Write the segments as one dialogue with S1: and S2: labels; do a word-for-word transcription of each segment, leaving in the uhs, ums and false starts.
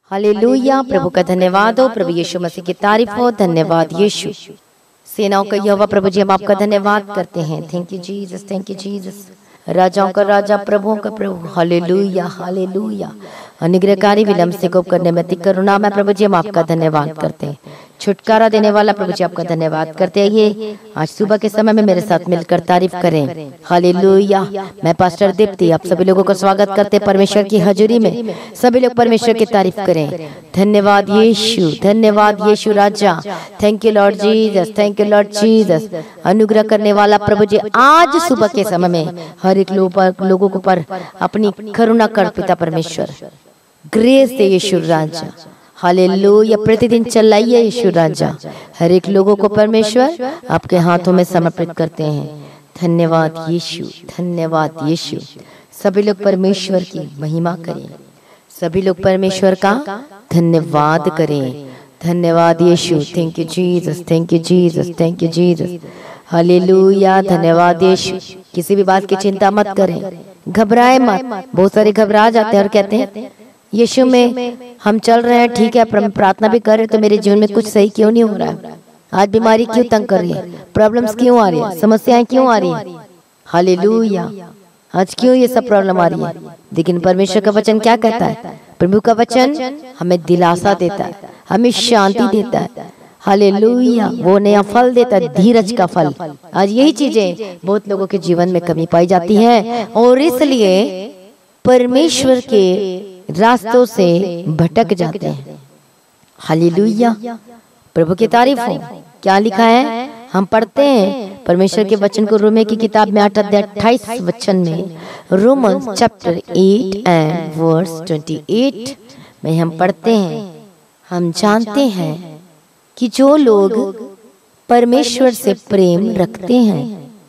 S1: Hallelujah. प्रभु का धन्यवाद हो, प्रभु यीशु मसीह की तारीफ हो। धन्यवाद यीशु। सेनाओं का यहोवा प्रभु जी, हम आपका धन्यवाद करते हैं। Thank you Jesus, thank you Jesus. राजाओं का राजा, प्रभुओं का प्रभु। Hallelujah, hallelujah. अनुग्रहकारी, विलम्ब से कोप करने में करुणा में प्रभु जी, हम आपका धन्यवाद करते हैं। छुटकारा देने वाला प्रभु जी, आपका धन्यवाद करते हैं। ये आज सुबह के समय में मेरे साथ मिलकर तारीफ करें। हालेलुया। मैं पास्टर दीप्ति आप सभी लोगों का स्वागत करते हैं परमेश्वर की हजूरी में। सभी लोग परमेश्वर की तारीफ करें। धन्यवाद यीशु, धन्यवाद यीशु राजा। Thank you Lord Jesus, thank you Lord Jesus. अनुग्रह करने वाला प्रभु जी, आज सुबह के समय में हर एक लोगों को पर अपनी करुणा कर पिता परमेश्वर। ग्रेस दे यीशु राजा। हालेलुया। प्रतिदिन चलाइए यीशु राजा। हर एक लोगों को परमेश्वर आपके हाथों में समर्पित करते हैं। धन्यवाद यीशु, धन्यवाद यीशु। सभी लोग परमेश्वर की महिमा करें। सभी लोग परमेश्वर का धन्यवाद करें। धन्यवाद यीशु। Thank you Jesus, thank you Jesus, thank you Jesus. हालेलुया। धन्यवाद यीशु। किसी भी बात की चिंता मत करें, घबराए मत। बहुत सारे घबरा जाते हैं और कहते हैं यीशु में हम चल रहे हैं, ठीक है, प्रार्थना भी कर रहे, तो मेरे जीवन में कुछ सही क्यों नहीं हो रहा है? आज बीमारी क्यों तंग कर रही है? प्रॉब्लम्स क्यों आ रही है? समस्याएं क्यों आ रही है? हालेलुया। आज क्यों ये सब प्रॉब्लम आ रही है? लेकिन परमेश्वर का वचन क्या कहता है? प्रभु का वचन हमें दिलासा देता है, हमें शांति देता है। हालेलुया। वो नया फल देता है, धीरज का फल। आज यही चीजें बहुत लोगों के जीवन में कमी पाई जाती है और इसलिए परमेश्वर के रास्तों से भटक जाते हैं। हालेलुया। प्रभु की तारीफ हो। क्या लिखा है? हम पढ़ते हैं परमेश्वर के वचन को रोमे की किताब में आठ अध्याय अट्ठाईस वचन में, Romans chapter eight and verse twenty eight में हम पढ़ते हैं, हम जानते हैं कि जो लोग परमेश्वर से प्रेम रखते हैं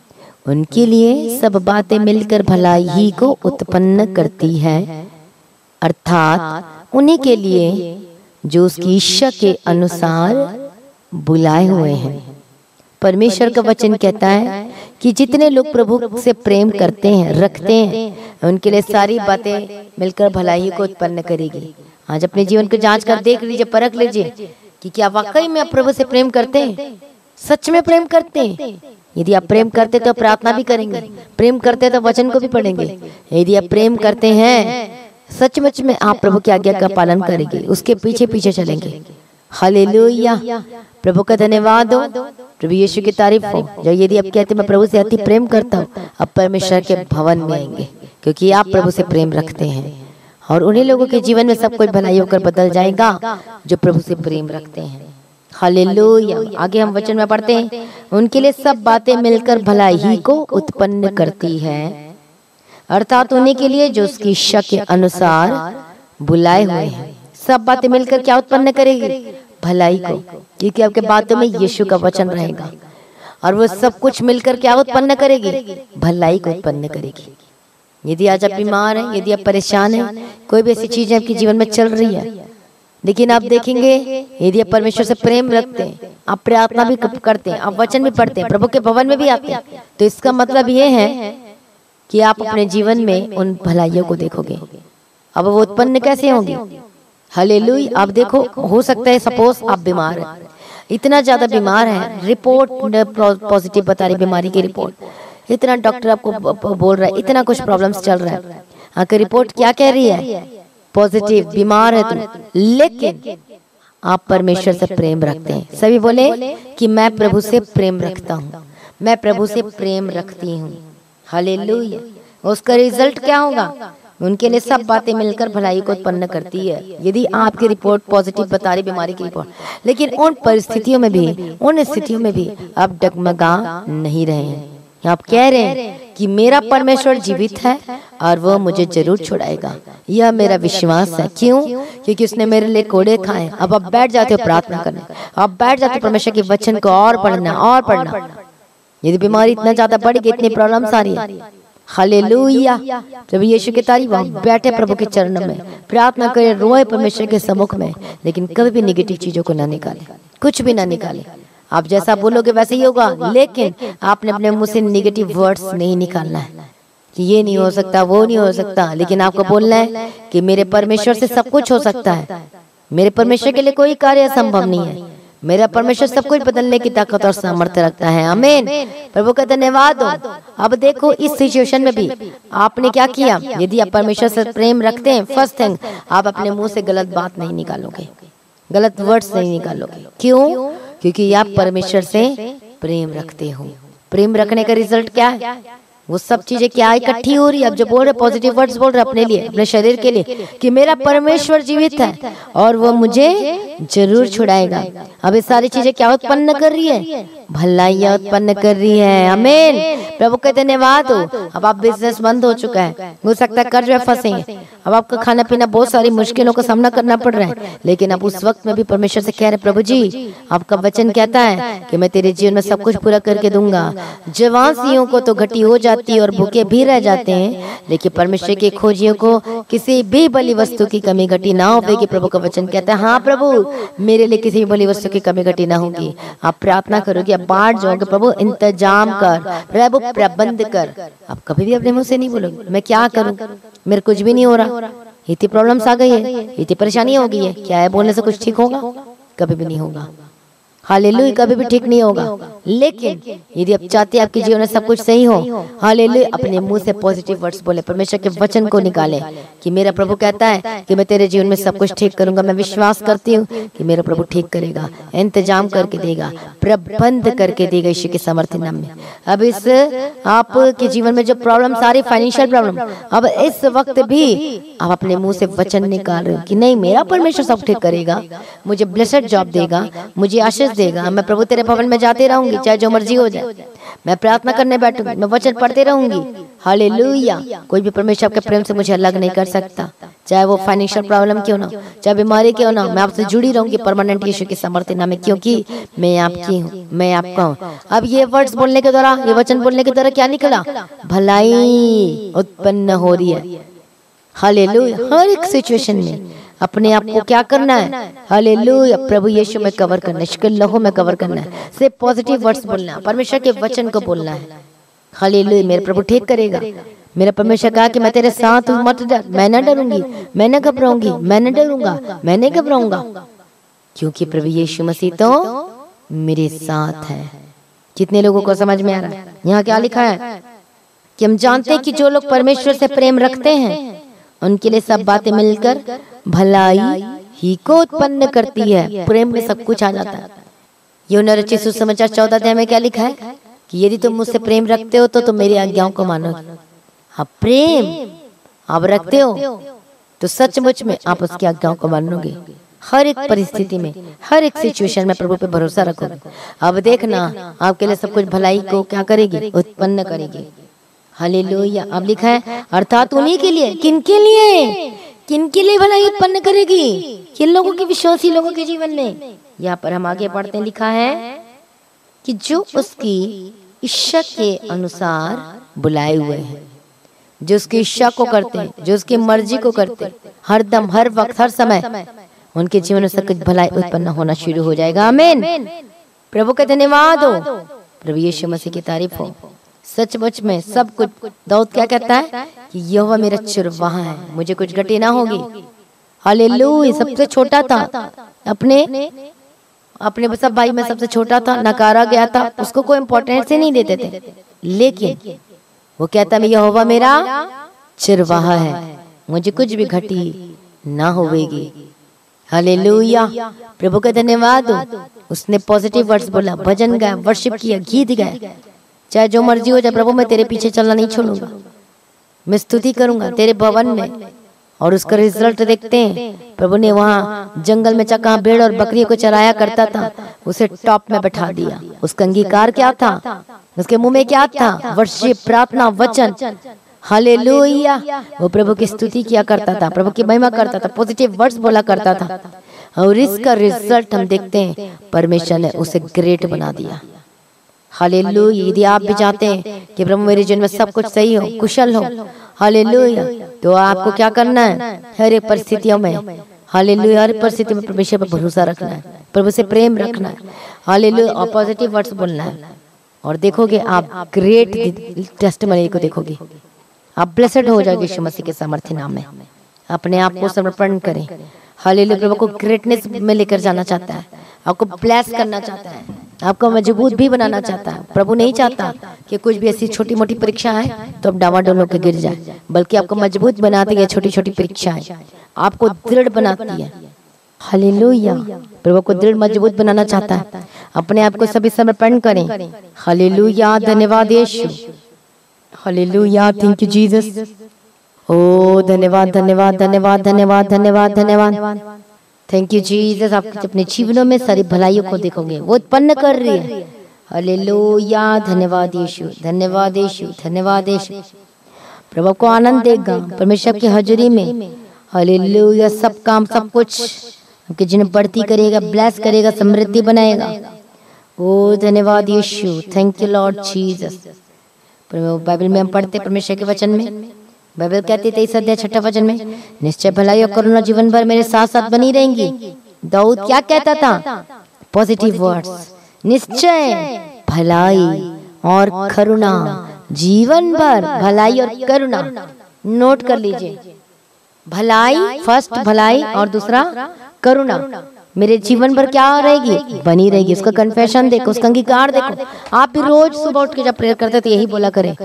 S1: उनके लिए सब बातें मिलकर भलाई ही को उत्पन्न करती है, अर्थात उन्हीं के लिए जो उसकी इच्छा के अनुसार बुलाए हुए हैं। परमेश्वर का वचन कहता है कि जितने लोग प्रभु से प्रेम करते हैं, रखते हैं, उनके लिए सारी बातें मिलकर भलाई को उत्पन्न करेगी। आज अपने जीवन को जांच कर देख लीजिए, परख लीजिए कि क्या वाकई में आप प्रभु से प्रेम करते हैं, सच में प्रेम करते हैं। यदि आप प्रेम करते तो प्रार्थना भी करेंगे, प्रेम करते तो वचन को भी पढ़ेंगे। यदि आप प्रेम करते हैं सचमुच में, आप प्रभु की आज्ञा का पालन करेंगे, उसके पीछे पीछे चलेंगे। हालेलुया। प्रभु का धन्यवाद हो, प्रभु यीशु की तारीफ हो। जो यदि आप कहते मैं प्रभु से अति प्रेम करता हूँ, अब परमेश्वर के भवन में आएंगे, क्योंकि आप प्रभु से प्रेम रखते हैं। और उन्हीं लोगों के जीवन में सब कुछ भलाई होकर बदल जाएगा जो प्रभु से प्रेम रखते हैं। हालेलुया। आगे हम वचन में पढ़ते हैं, उनके लिए सब बातें मिलकर भलाई ही को उत्पन्न करती है, अर्थात उन्हीं के लिए जो उसकी इच्छा के अनुसार बुलाए हुए हैं। सब बातें मिलकर क्या उत्पन्न करेगी? भलाई को, क्योंकि आपके बातों में यीशु का वचन रहेगा। और वो सब कुछ मिलकर क्या उत्पन्न करेगी? भलाई को उत्पन्न करेगी। यदि आज आप बीमार हैं, यदि आप परेशान हैं, कोई भी ऐसी चीज आपके जीवन में चल रही है, लेकिन आप देखेंगे यदि आप परमेश्वर से प्रेम रखते हैं, आप प्रार्थना भी करते हैं, आप वचन भी पढ़ते हैं, प्रभु के भवन में भी आते हैं, तो इसका मतलब ये है कि आप अपने जीवन में उन भलाइयों को देखोगे। अब वो उत्पन्न कैसे होंगी? हालेलुया। आप देखो, हो सकता है सपोज आप बीमार हैं, इतना ज्यादा बीमार है, रिपोर्ट पॉजिटिव बता रही, बीमारी की रिपोर्ट, इतना डॉक्टर आपको बोल रहा है, इतना कुछ प्रॉब्लम्स चल रहा है, आखिर रिपोर्ट क्या कह रही है? पॉजिटिव, बीमार है तुम, लेकिन आप परमेश्वर से प्रेम रखते हैं। सभी बोले कि मैं प्रभु से प्रेम रखता हूँ, मैं प्रभु से प्रेम रखती हूँ। हालेलुया। उसका रिजल्ट क्या होगा? उनके लिए सब बातें मिलकर भलाई को उत्पन्न करती है। यदि आपकी रिपोर्ट पॉजिटिव बता रही, बीमारी की रिपोर्ट, लेकिन उन परिस्थितियों में भी, उन स्थितियों में भी आप डगमगा नहीं रहे हैं। आप कह रहे हैं कि मेरा परमेश्वर जीवित है और वो मुझे जरूर छुड़ाएगा, यह मेरा विश्वास है। क्यों? क्योंकि उसने मेरे लिए कोड़े खाए। अब आप बैठ जाते हो प्रार्थना करने, आप बैठ जाते हो परमेश्वर के वचन को और पढ़ना और पढ़ना। यदि बीमारी इतना ज्यादा बढ़ गई, इतनी प्रॉब्लम्स आ रही है, हालेलुया। प्रभु यीशु की तारीफ। बैठे प्रभु के चरणों में, प्रार्थना करें, रोए परमेश्वर के सम्मुख में, लेकिन कभी भी निगेटिव चीजों को ना निकाले, कुछ भी ना निकाले। आप जैसा बोलोगे वैसे ही होगा, लेकिन आपने अपने मुंह से निगेटिव वर्ड्स नहीं निकालना है। कि ये नहीं हो सकता, वो नहीं हो सकता, लेकिन आपको बोलना है कि मेरे परमेश्वर से सब कुछ हो सकता है। मेरे परमेश्वर के लिए कोई कार्य असंभव नहीं है। मेरा परमेश्वर सब कुछ बदलने की ताकत और सामर्थ्य रखता है। आमीन। प्रभु का धन्यवाद हो। अब देखो इस सिचुएशन में भी आपने क्या किया। यदि आप परमेश्वर से प्रेम रखते हैं, फर्स्ट थिंग आप अपने मुंह से गलत बात नहीं निकालोगे, गलत वर्ड्स नहीं निकालोगे। क्यों? क्योंकि आप परमेश्वर से प्रेम रखते हो। प्रेम रखने का रिजल्ट क्या है? वो सब चीजें क्या इकट्ठी हो रही है। अब जो बोल रहे पॉजिटिव वर्ड्स बोल रहे अपने लिए, अपने शरीर के लिए कि मेरा परमेश्वर जीवित है और वो मुझे जरूर छुड़ाएगा। अब ये सारी चीजें क्या उत्पन्न कर रही है? भलाइयाँ उत्पन्न कर रही है। आमीन। प्रभु का धन्यवाद हो। अब आप बिजनेस बंद हो चुका है, हो सकता है कर्ज में फंसे हैं, अब आपका खाना पीना बहुत सारी मुश्किलों का सामना करना पड़ रहा है, लेकिन अब उस वक्त में भी परमेश्वर से कह रहे प्रभु जी आपका वचन कहता है कि मैं तेरे जीवन में सब कुछ पूरा करके दूंगा। जवासियों को तो घटी हो जाती है और भूखे भी रह जाते हैं, लेकिन परमेश्वर के खोजियों को किसी भी बलि वस्तु की कमी घटी ना होगी। प्रभु का वचन कहता है हाँ प्रभु मेरे लिए किसी भी बलि वस्तु की कमी घटी ना होगी। आप प्रार्थना करोगे, आप बांट जाओगे, प्रभु इंतजाम कर, प्रभु प्रबंध कर। आप कभी भी अपने मुंह से नहीं बोलोगे मैं क्या करूं, मेरे कुछ भी नहीं हो रहा, इतनी प्रॉब्लम्स आ गई है, इतनी परेशानी हो गई है, क्या है बोलने से कुछ ठीक होगा? कभी भी नहीं होगा। हालेलुया, कभी भी ठीक नहीं होगा। लेकिन यदि आप चाहते हैं आपके जीवन में सब कुछ सही हो, हालेलुया, अपने मुंह से पॉजिटिव वर्ड्स बोले, परमेश्वर के वचन को निकाले कि मेरा प्रभु कहता है कि मैं तेरे जीवन में सब कुछ ठीक करूंगा। मैं विश्वास करती हूँ कि मेरा प्रभु ठीक करेगा, इंतजाम करके देगा, प्रबंध करके देगा यीशु के समर्थन नाम में। अब इस आपके जीवन में जो प्रॉब्लम सारी फाइनेंशियल प्रॉब्लम, अब इस वक्त भी आप अपने मुंह से वचन निकाल रहे हो कि नहीं मेरा परमेश्वर सब ठीक करेगा, मुझे ब्लेसड जॉब देगा, मुझे आशीष देगा, मैं प्रभु तेरे भवन में जाती रहूंगी चाहे जो मर्जी हो जाए, मैं प्रार्थना करने बैठूंगी, मैं वचन पढ़ते रहूंगी। हालेलुया। कोई भी परमेश्वर के प्रेम से मुझे अलग नहीं कर सकता, चाहे वो फाइनेंशियल प्रॉब्लम क्यों ना, चाहे बीमारी क्यों ना, मैं आपसे जुड़ी रहूंगी परमानेंट यीशु के समर्थन नाम में, क्योंकि मैं आपकी हूँ, मैं आपका हूँ। अब ये वर्ड्स बोलने के द्वारा, ये वचन बोलने के द्वारा क्या निकला? भलाई उत्पन्न हो रही है। हालेलुया। हर एक सिचुएशन में अपने आप को क्या करना है? हालेलुया, प्रभु यीशु में कवर करना है, शिकल लहू में कवर करना है, सिर्फ पॉजिटिव वर्ड्स बोलना है, परमेश्वर के वचन को बोलना है। हालेलुया, मेरे प्रभु ठीक करेगा। मेरा परमेश्वर कहा कि मैं तेरे साथ हूँ, मत डर, मैं न डरूंगी, मैं न घबराऊंगी, मैं न डरूंगा, मैं नहीं घबराऊंगा, क्योंकि प्रभु यीशु मसीह तो मेरे साथ है। कितने लोगों को समझ में आ रहा है? यहाँ क्या लिखा है कि हम जानते हैं कि जो लोग परमेश्वर से प्रेम रखते हैं उनके लिए सब बातें मिलकर भलाई ही को उत्पन्न करती है। प्रेम में सब कुछ आ जाता है। यूहन्ना रचित सुसमाचार चौदह अध्याय में क्या लिखा है कि यदि तुम मुझसे प्रेम रखते हो तो तुम मेरी आज्ञाओं को मानोगे। आप प्रेम आप रखते हो तो सचमुच में आप उसकी आज्ञाओं को मानोगे। हर एक परिस्थिति में, हर एक सिचुएशन में प्रभु पे भरोसा रखोगे। अब देखना आपके लिए सब कुछ भलाई को क्या करेगी? उत्पन्न करेगी। हालेलुया। अब लिखा है अर्थात उन्हीं के लिए, किनके लिए? किनके लिए भलाई उत्पन्न करेगी? किन लोगों के? विश्वासी लोगों के जीवन में। यहाँ पर हम आगे पढ़ते हैं, लिखा है कि जो उसकी इच्छा के अनुसार बुलाए हुए हैं, जो उसकी इच्छा को करते हैं, जो उसकी मर्जी को करते हैं, हर दम, हर वक्त, हर समय उनके जीवन में सब कुछ भलाई उत्पन्न होना शुरू हो जाएगा। आमीन। प्रभु का धन्यवाद हो, प्रभु यीशु मसीह की तारीफ हो। सचमुच में सब कुछ, दाऊद क्या कहता है कि यहोवा मेरा चरवाहा है, मुझे कुछ घटी ना होगी। हालेलुया। सबसे छोटा था, अपने अपने सब भाई में सबसे छोटा था, नकारा गया था, उसको कोई इम्पोर्टेंस ही नहीं देते थे, लेकिन वो कहता मैं यहोवा मेरा चरवाहा है, मुझे कुछ भी घटी ना होगी। हालेलुया। प्रभु का धन्यवाद हो। उसने पॉजिटिव वर्ड्स बोला, भजन गाया, वर्शिप किया, गीत गाया, चाहे जो मर्जी हो जाए, प्रभु मैं तेरे पीछे चलना नहीं छोड़ूंगा, मैं स्तुति करूंगा तेरे भवन में। और उसका रिजल्ट देखते हैं। प्रभु ने वहाँ जंगल में कहाँ भेड़ और बकरियों को चराया करता था, उसे टॉप में बैठा दिया। उसका अंगीकार क्या था? उसके मुंह में क्या था? वर्शिप, प्रार्थना, वचन। हालेलुया। वो प्रभु की स्तुति किया करता था, प्रभु की महिमा करता था, पॉजिटिव वर्ड्स बोला करता था, और इसका रिजल्ट हम देखते हैं, परमेश्वर ने उसे ग्रेट बना दिया। हालेलुया। यदि आप भी चाहते हैं कि प्रभु मेरे जीवन में सब कुछ सही हो, कुशल हो, हालेलुया, तो आपको क्या करना है? हर एक परिस्थितियों में, हालेलुया, हर परिस्थिति में परमेश्वर पर भरोसा रखना है, प्रभु से प्रेम रखना है। हालेलुया। और पॉजिटिव वर्ड्स बोलना है, और देखोगे आप ग्रेट टेस्टिमनी को देखोगे। आप ब्लेसेड हो जाओगे यीशु मसीह के सामर्थ्य नाम में। अपने आप को समर्पण करें। हालेलुया। प्रभु को ग्रेटनेस में लेकर जाना चाहता है, आपको ब्लेस करना चाहता है, आपको मजबूत भी बनाना चाहता है। प्रभु नहीं चाहता कि कुछ भी ऐसी छोटी मोटी परीक्षा है तो आप डावाडोल होकर गिर जाए, बल्कि आपको मजबूत बनाती है। छोटी छोटी परीक्षाएं आपको दृढ़ बनाती है। हालेलुया। प्रभु को दृढ़ मजबूत बनाना चाहता है। अपने आप को सभी समर्पण करें। हालेलुया। धन्यवाद यीशु। हालेलुया। Thank you Jesus. ओ धन्यवाद धन्यवाद धन्यवाद धन्यवाद धन्यवाद धन्यवाद। Thank you Jesus. आप अपने जीवनों में सारी भलाइयों को देखोगे, वो उत्पन्न कर रही है। हालेलुया। धन्यवाद यीशु, धन्यवाद यीशु, धन्यवाद यीशु। प्रभु को आनंद देगा परमेश्वर की हजूरी में। हालेलुया। सब काम सब कुछ आपके जीवन बढ़ती करेगा, ब्लेस करेगा, समृद्धि बनाएगा। ओ धन्यवाद यीशु। Thank you Lord Jesus. Bible में हम पढ़ते परमेश्वर के वचन में, बाइबल कहती है तेईस अध्याय छठा वचन में, निश्चय भलाई और करुणा जीवन भर मेरे साथ साथ बनी रहेंगी। दाऊद क्या कहता था? Positive words. निश्चय भलाई और करुणा जीवन भर, भलाई और करुणा नोट कर लीजिए। भलाई फर्स्ट, भलाई और दूसरा करुणा मेरे जीवन भर क्या रहेगी? बनी रहेगी। उसका कन्फेशन देखो, उसका अंगीकार देखो। आप भी रोज सुबह उठ के जब प्रेयर करते तो यही बोला करें,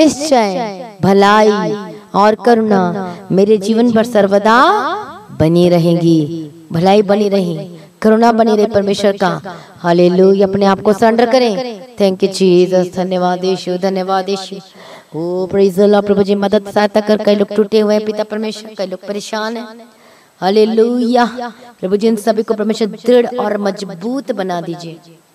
S1: निश्चय भलाई और करुणा मेरे जीवन भर सर्वदा बनी रहेगी। भलाई बनी रही, करुणा बनी रही परमेश्वर का। हालेलुया। अपने आप को सरेंडर करें। Thank you Jesus. धन्यवाद यीशु, धन्यवाद यीशु। ओ प्रेज द लॉर्ड। प्रभु जी मदद सहायता कर। कई लोग टूटे हुए हैं पिता परमेश्वर, कई लोग परेशान हैं। हालेलुया। प्रभु जी इन सभी को परमेश्वर दृढ़ और मजबूत बना दीजिए।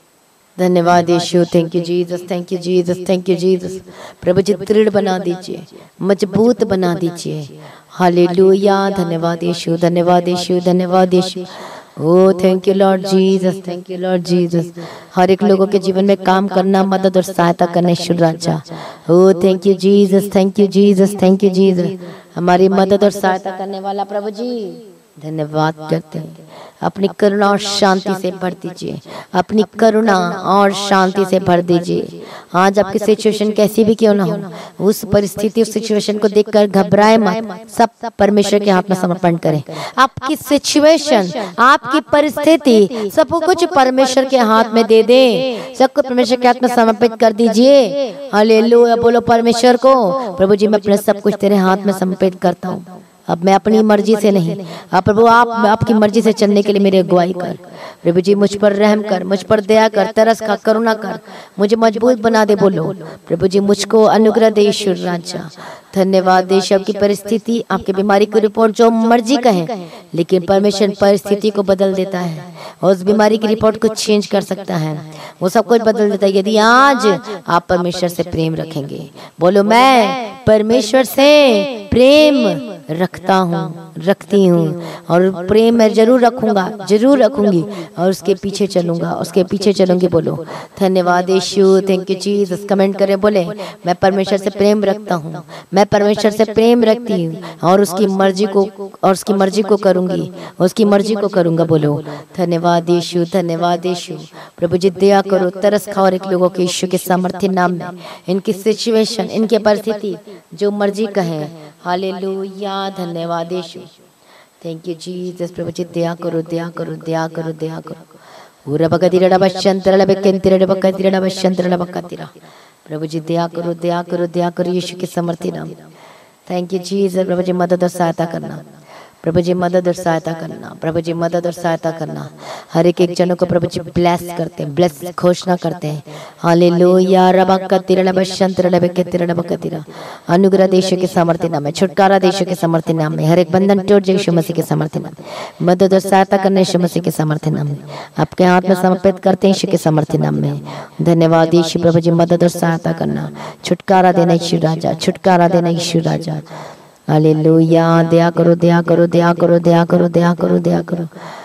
S1: धन्यवाद यीशु। Thank you Jesus, thank you Jesus, thank you Jesus. प्रभु जी दृढ़ बना दीजिए, मजबूत बना दीजिए। हालेलुया। धन्यवाद यीशु, धन्यवाद यीशु, धन्यवाद यीशु। ओ thank you Lord Jesus, thank you Lord Jesus. हर एक लोगों के जीवन में काम करना, मदद और सहायता करना ईश्वर राजा। ओ thank you Jesus, thank you Jesus, thank you Jesus. हमारी मदद और सहायता करने वाला प्रभु जी धन्यवाद करते हैं। अपनी करुणा और शांति से भर दीजिए, अपनी करुणा और शांति से भर दीजिए। आज आपकी सिचुएशन कैसी भी क्यों ना हो, उस परिस्थिति, उस सिचुएशन को देखकर घबराए मत, सब परमेश्वर के हाथ में समर्पण करें। आपकी सिचुएशन, आपकी परिस्थिति, सब कुछ परमेश्वर के हाथ में दे दें, सब कुछ परमेश्वर के हाथ में समर्पित कर दीजिए। हालेलुया। बोलो परमेश्वर को, प्रभु जी मैं अपने सब कुछ तेरे हाथ में समर्पित करता हूँ। अब मैं अपनी मर्जी से नहीं, आप प्रभु आप आपकी मर्जी से चलने के लिए मेरी अगुवाई कर। प्रभु जी मुझ पर रहम कर, मुझ पर दया कर, तरस खा, करुणा कर, मुझे मजबूत बना दे। बोलो प्रभु जी मुझको अनुग्रह दे ईश्वर राजा। धन्यवाद देश। आपकी परिस्थिति, आपकी बीमारी की रिपोर्ट जो मर्जी कहे, लेकिन परमेश्वर परिस्थिति को बदल देता है और उस बीमारी की रिपोर्ट को चेंज कर सकता है, वो सब कुछ बदल देता है यदि आज आप परमेश्वर से प्रेम रखेंगे। बोलो मैं परमेश्वर से प्रेम रखता हूँ, रखती हूँ, और प्रेम मैं जरूर रखूंगा, जरूर रखूंगी, और उसके पीछे चलूंगा, उसके पीछे चलूंगी। बोलो धन्यवाद यीशु, थैंक यू जीसस। कमेंट करें, बोले मैं परमेश्वर से प्रेम रखता हूँ, मैं परमेश्वर से प्रेम रखती हूँ और उसकी मर्जी को और उसकी मर्जी को करूंगी, उसकी मर्जी को करूंगा। बोलो धन्यवाद यीशु, धन्यवाद यीशु। प्रभु जी दया करो, तरस खाओ एक लोगों के यीशु के सामर्थ्य नाम में, इनकी सिचुएशन, इनके परिस्थिति जो मर्जी कहे। हालेलुया। धन्यवाद यीशु। Thank you Jesus. प्रभु जी दया करो, दया करो, दया करो, दया करो। उरा बकतिरा बशंतरा बकंतिरा बकतिरा बशंतरा बकतिरा। प्रभु जी दया करो, दया करो, दया करो यीशु के सामर्थ्य नाम। Thank you Jesus. प्रभु जी मदद और सहायता करना, प्रभु जी मदद और सहायता करना, प्रभु जी मदद और सहायता करना। हर एक एक जनों को प्रभु जी ब्लेस करते हैं, ब्लेस घोषणा करते हैं। हालेलुया। रबकतिरा बशंतरा बकतिरा बकतिरा। अनुग्रह देशों के सामर्थ्य नाम है, छुटकारा देशों के सामर्थ्य नाम है, हर एक बंधन टूट जाए यीशु मसीह के सामर्थ्य नाम में। मदद और सहायता करना यीशु मसीह के सामर्थ्य नाम में, आपके हाथ में समर्पित करते हैं यीशु के सामर्थ्य नाम में। धन्यवाद यीशु। प्रभु जी मदद और सहायता करना, छुटकारा देना यीशु राजा, छुटकारा देना यीशु राजा। हालेलुया। दया करो, दया करो, दया करो, दया करो, दया करो, दया करो।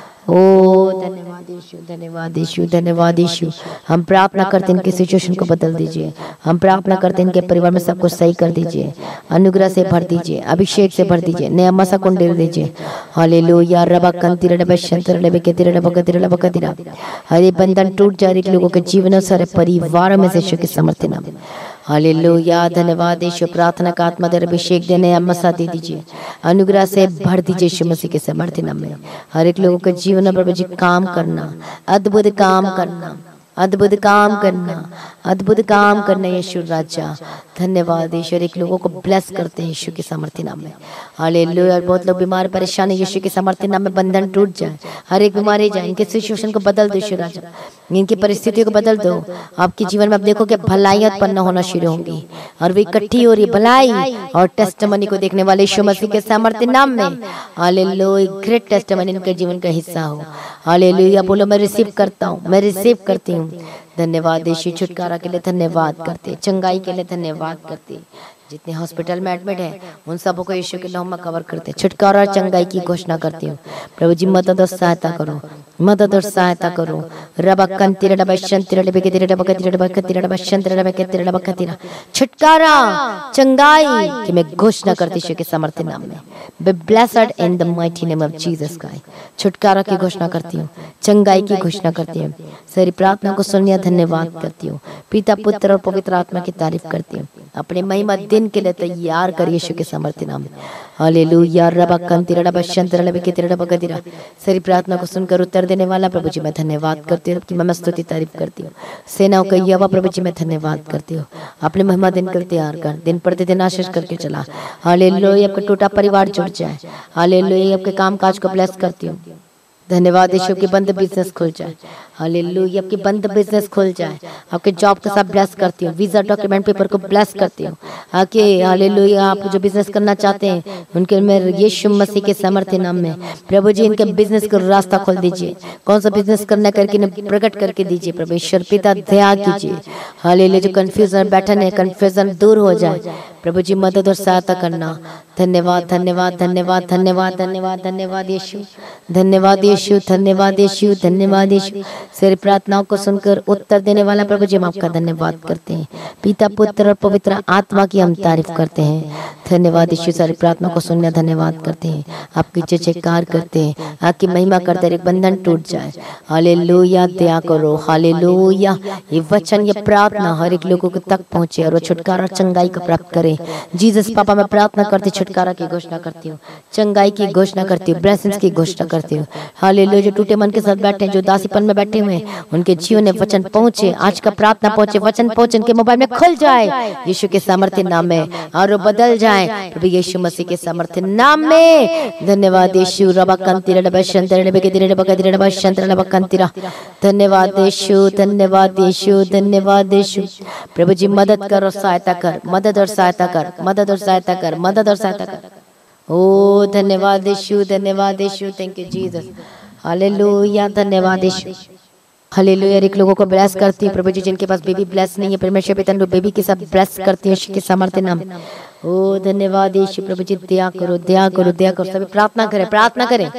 S1: ओ धन्यवाद यीशु, धन्यवाद यीशु, धन्यवाद यीशु। हम प्रार्थना करते हैं इनकी सिचुएशन को बदल दीजिए, हम प्रार्थना करते हैं इनके परिवार में सब कुछ सही कर दीजिए, अनुग्रह से भर दीजिए, अभिषेक से भर दीजिए, नया मसा कुंडल दीजिए। हालेलुया। रबा कंतिरा डबा शंतरा डबे केतिरा डबा कतिरा डबा कतिरा। हरे बंधन टूट जा रहे लोगों के जीवन और सारे परिवार में से यीशु के सामर्थ्य नाम। हालेलुया, धन्यवाद यीशु। प्रार्थना का आत्मा द्वारा अभिषेक देने मसा दे दीजिए, अनुग्रह से भर दीजिए यीशु मसीह के समर्थन नाम में। हर एक लोगों के जीवन में प्रभु जी काम करना, अद्भुत काम करना, अद्भुत काम करना, अद्भुत काम करना यीशु राजा। धन्यवाद यीशु। एक लोगों को ब्लेस करते हैं यीशु के सामर्थ्य नाम में। हालेलुया। बहुत लोग बीमार परेशान है, यीशु के सामर्थ्य नाम में बंधन टूट जाए, हर एक बीमारी जाए, इनके सिचुएशन को बदल दो यीशु राजा, इनकी परिस्थितियों को बदल दो। आपके जीवन में आप देखो कि भलाई उत्पन्न होना शुरू होंगी और वे इकट्ठी हो रही भलाई और टेस्टिमनी को देखने वाले यीशु मसीह के सामर्थ्य नाम में। हालेलुया। ग्रेट टेस्टिमनी इनके जीवन का हिस्सा हो। हालेलुया। बोलो मैं रिसीव करता हूँ, मैं रिसीव करती हूँ। धन्यवाद यीशु। छुटकारा के लिए धन्यवाद करते, चंगाई के लिए धन्यवाद करते। जितने हॉस्पिटल में एडमिट है उन सबों को यीशु के नाम में कवर करते, छुटकारा और चंगाई की घोषणा करती हूँ। प्रभु जी मदद और सहायता करो, मदद और सहायता करो। रबकंतिरा डबशंतिरा डबकेतिरा डबकतिरा डबकतिरा डबशंतिरा डबकेतिरा डबकतिरा, छुटकारा चंगाई की मैं घोषणा करती यीशु के सामर्थ्य नाम में। Be blessed in the mighty name of Jesus Christ. छुटकारा की घोषणा करती हूँ, चंगाई की घोषणा करती हूँ। सारी प्रार्थना को सुनिए, धन्यवाद करती हूँ। पिता पुत्र और पवित्र आत्मा की तारीफ करती हूँ। अपने महिमा दिन के लिए तैयार कर यीशु के सामर्थ्य नाम में। हालेलुया। रबकंतिरा डबशंतिरा डबकेतिरा डबकतिरा। सारी प्रार्थना को सुनकर उत्तर देने वाला प्रभु जी मैं धन्यवाद करती हूँ, मैं स्तुति तारीफ करती हूँ। सेनाओं का यहोवा प्रभु जी मैं धन्यवाद करती हूँ। अपने महिमा दिन के लिए तैयार कर, दिन प्रतिदिन आशीष करके चला। हालेलुया। आपका टूटा परिवार जुड़ जाए। हालेलुया। आपके काम काज को ब्लेस करती हूँ। धन्यवाद यीशु के बंद बिजनेस खुल जाए। हालेलुया। आपके बंद बिजनेस खुल जाए। आपके जॉब के साथ ब्लेस करती हूँ, वीजा डॉक्यूमेंट पेपर को ब्लेस करती हूँ। आके हालेलुया। आप जो बिजनेस करना चाहते हैं उनके में यीशु मसीह के सामर्थ्य नाम में प्रभु जी इनके बिजनेस को रास्ता खोल दीजिए। कौन सा बिजनेस करना करके इन्हें प्रकट करके दीजिए। प्रभु ईश्वर पिता दया कीजिए। हालेलुया। जो कंफ्यूजन बैठन है कंफ्यूजन दूर हो जाए। प्रभु जी मदद और सहायता करना। धन्यवाद धन्यवाद धन्यवाद धन्यवाद धन्यवाद धन्यवाद यीशु, धन्यवाद यीशु, धन्यवाद यीशु, धन्यवाद यीशु। सारी प्रार्थनाओं को सुनकर उत्तर देने वाला प्रभु जी हम आपका धन्यवाद करते हैं। पिता पुत्र और पवित्र आत्मा की हम तारीफ करते हैं। धन्यवाद यीशु। सारी प्रार्थना को सुनने धन्यवाद करते हैं। आपकी जय जयकार करते हैं, आपकी महिमा करते हैं। बंधन टूट जाए। हालेलुया। दया करो। हालेलुया। ये वचन ये प्रार्थना हर एक लोगों को तक पहुंचे और वो छुटकारा चंगाई को प्राप्त करे। जीसस पापा मैं प्रार्थना करती, छुटकारा की घोषणा करती हूँ, चंगाई की घोषणा करती हूँ, ब्लेसिंग्स की घोषणा करती हूँ। हालेलुया। जो टूटे मन के साथ बैठे हैं, जो दासीपन में बैठे हुए हैं, उनके जीवन में वचन पहुंचे, आज का प्रार्थना पहुंचे, वचन पहुंचे, उनके मोबाइल में खुल जाए यीशु के सामर्थ्य नाम में और वो बदल जाए प्रभु यीशु मसीह के सामर्थ्य नाम में। धन्यवाद यीशु। रबकंतिरा डबशंतिरा डबकेतिरा डबकतिरा डबशंतिरा डबकंतिरा। धन्यवाद यीशु, धन्यवाद यीशु, धन्यवाद यीशु। प्रभु जी मदद कर और सहायता कर, मदद और सहायता कर, मदद और सहायता कर, मदद और सहायता कर। ओ धन्यवाद यीशु, धन्यवाद यीशु। Thank you Jesus. हालेलुया। धन्यवाद यीशु। हालेलुया। एक लोगों को ब्लेस करती है प्रभु जी जिनके पास बेबी ब्लेस नहीं है, परमेश्वर पिता ने बेबी के साथ ब्लेस करती है यीशु के सामर्थ्य नाम। ओ धन्यवाद यीशु। प्रभु जी दया करो, दया करो, दया करो। सभी प्रार्थना करें, प्रार्थना करें।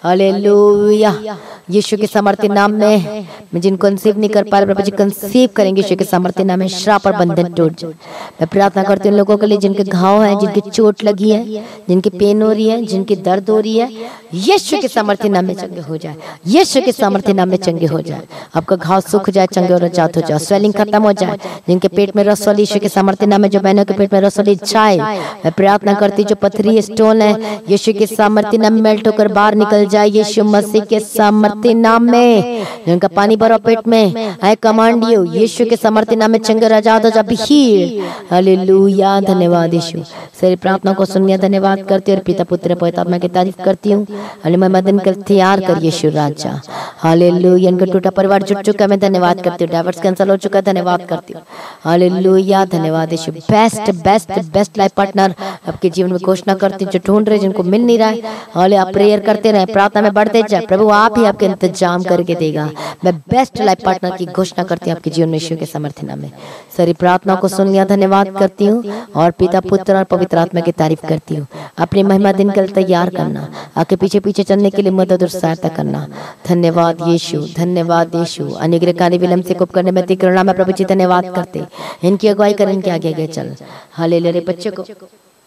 S1: हालेलुया। यीशु के सामर्थ्य नाम में मैं जिनको कंसीव नहीं कर पा रहे प्रभु जी कंसीव करेंगे यीशु के सामर्थ्य नाम में। श्राप और बंधन टूट जाए। मैं प्रार्थना करती हूँ लोगों के लिए जिनके घाव है, जिनकी चोट लगी है, जिनकी पेन हो रही है, जिनकी दर्द हो रही है, यीशु के सामर्थ्य नाम में चंगे हो जाए। यीशु के सामर्थ्य नाम में चंगे हो जाए। आपका घाव सूख जाए, चंगे और आजाद हो जाए, स्वेलिंग खत्म हो जाए। जिनके पेट में रसोली यीशु के सामर्थ्य नाम में, जो बहनों के पेट में रसोली जाए, मैं प्रार्थना करती जो पथरी स्टोन है यीशु के सामर्थ्य नाम में मेल्ट होकर बाहर निकल जाए यीशु मसीह के सामर्थ्य नाम में। जिनका पानी भरा पेट में, आई कमांड यू यीशु के सामर्थ्य नाम में चंगे आजाद हो जा, बी हील्ड। हालेलुया। धन्यवाद यीशु। सारी प्रार्थना को सुनिए, धन्यवाद करती और पिता पुत्र पवित्र आत्मा की तारीफ करती हूँ। हालेलुया। मदन कर तैयार कर यीशु राजा। हालेलुया। इनका टूटा परिवार जुट चुका, मैं धन्यवाद करती हूँ। डाइवर्स कैंसिल हो चुका, धन्यवाद करती हूँ। हालेलुया। धन्यवाद यीशु। Best best best life partner आपके जीवन में घोषणा करती हूँ। जो ढूंढ रहे, जिनको मिल नहीं रहा है, हालेलुया। आप प्रेयर करते रहे, प्रार्थना में बढ़ते जाए, प्रभु आप ही आपके इंतजाम करके देगा। मैं बेस्ट लाइफ पार्टनर की घोषणा करती हूँ आपके जीवन में यीशु के सामर्थ्य नाम में। सारी प्रार्थना को सुन लिया, धन्यवाद करती हूँ और पिता पुत्र और पवित्र आत्मा की तारीफ करती हूँ। अपनी महिमा दिन कल तैयार करना, आके पीछे पीछे चलने के लिए मदद और सहायता करना। धन्यवाद यीशु, धन्यवाद यीशु। अनुग्रह कार्य विलंब से कुप करने में तिकरणा में प्रभु जी धन्यवाद करते। इनकी अगुवाई कर, इनके आगे आगे चल। हालेलुया। बच्चे को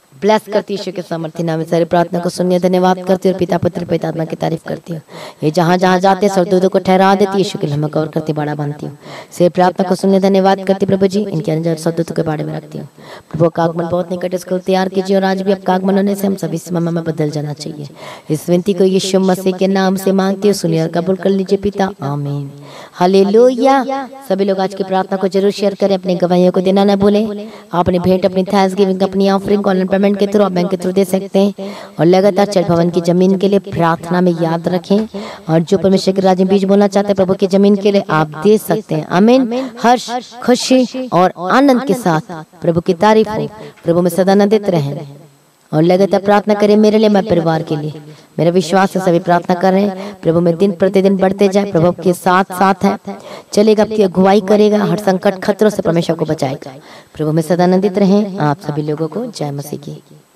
S1: ब्लेस करती हूँ यीशु के सामर्थ्य नाम में। सारी प्रार्थना को सुनिए, धन्यवाद करती हूँ और पिता पुत्र पवित्र आत्मा की तारीफ करती हूँ। ये जहाँ जहाँ जाते हैं सरदूतों को ठहरा देती है, यीशु के लिए मैं कवर करती बड़ा बनती हूँ। सारी प्रार्थना को सुनिए, धन्यवाद करती प्रभु जी, इनके अंदर सरदूतों के बारे में रखती हूँ। प्रभु का आगमन बहुत निकट, इसको तैयार कीजिए और आज भी आपका आगमन होने से हम सभी समय में बदल जाना चाहिए। इस विनती को यीशु मसीह के नाम से मांगती हूँ, सुनिए और कबूल कर लीजिए पिता, आमीन। हालेलुया। सभी लोग आज की प्रार्थना को जरूर शेयर करें, अपनी गवाहियों को देना न भूलें। अपनी भेंट, अपनी थैंक्सगिविंग, अपनी ऑफरिंग ऑनलाइन पेमेंट के थ्रू, आप बैंक के थ्रू दे सकते हैं। और लगातार चर्च भवन की जमीन के लिए प्रार्थना में याद रखें। और जो परमेश्वर के राज्य में बीज बोना चाहते हैं प्रभु की जमीन के लिए, आप दे सकते हैं। आमीन। हर्ष, खुशी और आनंद के साथ प्रभु की तारीफ हो, प्रभु में सदा आनंदित रहें। और लगातार प्रार्थना करें मेरे लिए, मैं परिवार के लिए। मेरा विश्वास है सभी प्रार्थना कर रहे हैं, प्रभु में दिन प्रतिदिन बढ़ते जाए। प्रभु के साथ साथ है, चलेगा, आपकी अगुवाई करेगा, हर संकट खतरों से परमेश्वर को बचाएगा। प्रभु में सदा आनंदित रहें। आप सभी लोगों को जय मसीह की।